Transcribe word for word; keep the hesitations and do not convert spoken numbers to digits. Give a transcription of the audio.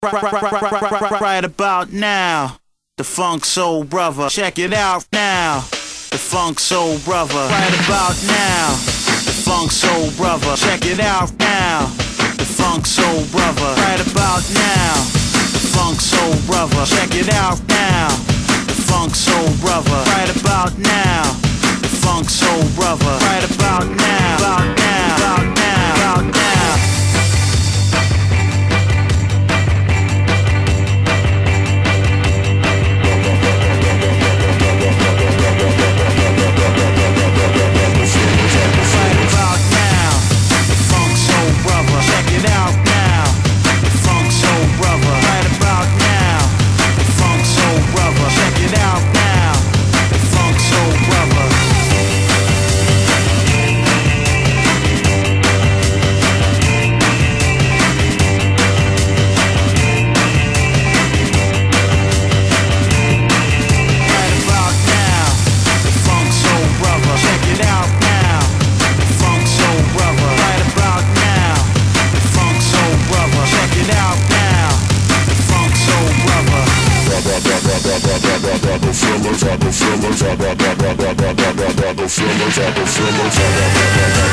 Right about now, the Funk Soul Brother. Check it out now, the Funk Soul Brother. Right about now, the Funk Soul Brother. Check it out now, the Funk Soul Brother. Right about now, the Funk Soul Brother. Check it out now, the Funk Soul Brother. Right about now, the Funk Soul Brother. Right about now, about now, about now, about now. Feelings, I feel